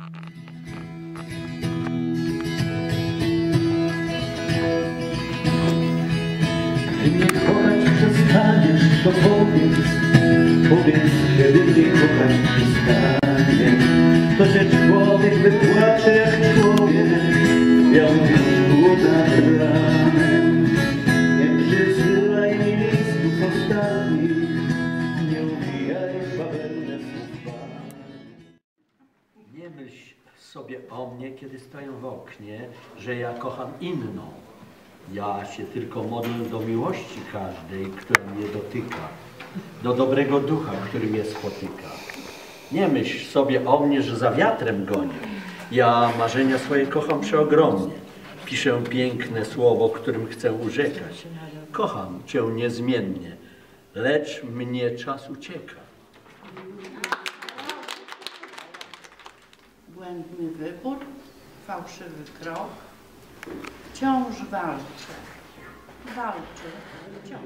Gdy mnie kochać przestaniesz, to powiedz, kiedy mnie kochać przestanie. To się człowiek wypłacze jak człowiek, ja już nad ranem. Nie przysyłaj mi listów ostatnich, nie ubijaj bawełnę słów. Nie myśl sobie o mnie, kiedy stoję w oknie, że ja kocham inną. Ja się tylko modlę do miłości każdej, która mnie dotyka, do dobrego ducha, który mnie spotyka. Nie myśl sobie o mnie, że za wiatrem gonię. Ja marzenia swoje kocham przeogromnie. Piszę piękne słowo, którym chcę urzekać. Kocham Cię niezmiennie, lecz mnie czas ucieka. Błędny wybór, fałszywy krok. Wciąż walczę, wciąż.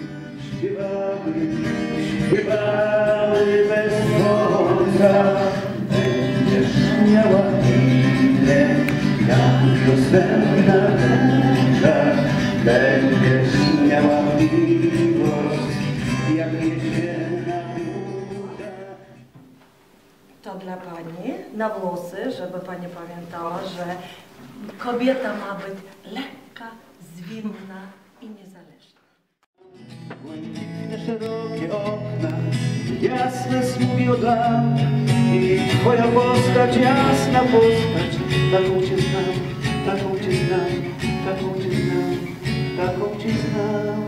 Śpiewały bez końca, będziesz miała chwilę, jak wiosenna węża. Będziesz miała miłość, jak jesienna burza. To dla Pani na włosy, żeby Pani pamiętała, że kobieta ma być lekka, zwinna i niezależna. Błękitne, szerokie okna, jasne smugi od lamp i Twoja postać, jasna postać. Taką Cię znam, taką Cię znam, taką Cię znam, taką Cię znam.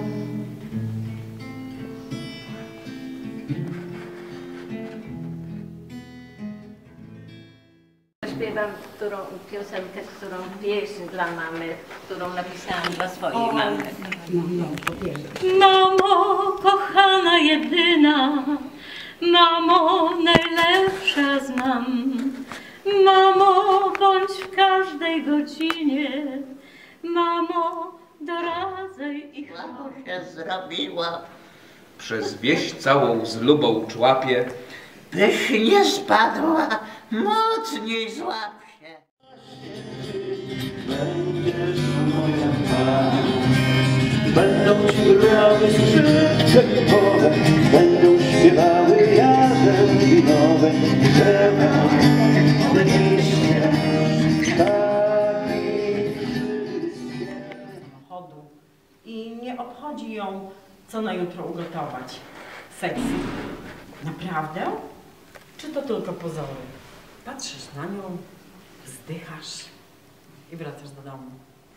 Śpiewam piosenkę, pieśń dla mamy, którą napisałam dla swojej mamy. Mamo, kochana jedyna, mamo, najlepsza znam. Mamo, bądź w każdej godzinie, mamo, doradzaj i Mamo się zrobiła, Przez wieś całą z lubą człapie, byś nie spadła, mocniej złap się. Będziesz moja pani, będą Ci grały skrzypce typowe, będą śpiewały jarzem winowe, drzewem, liście, ptaki wszystkie. Samochodu i nie obchodzi ją, co na jutro ugotować. Seksy. Naprawdę? Czy to tylko pozory? Patrzysz na nią, wzdychasz i wracasz do domu.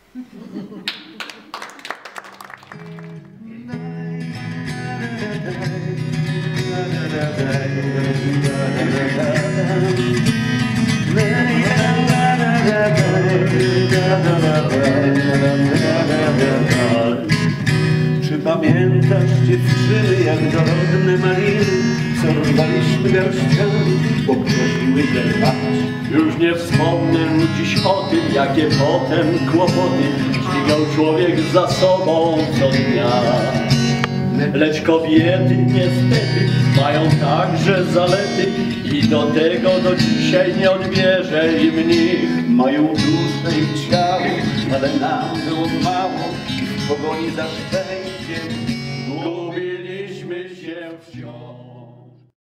Czy pamiętasz, dziewczyny, jak dorodne maliny, co rwaliśmy garściami, bo prosiły się spać? Już nie wspomnę dziś o tym, jakie potem kłopoty dźwigał człowiek za sobą co dnia. Lecz kobiety niestety mają także zalety i do tego do dzisiaj nie odbierze im nikt. Mają duszę i ciało, ale nam było mało i w pogoni za szczęściem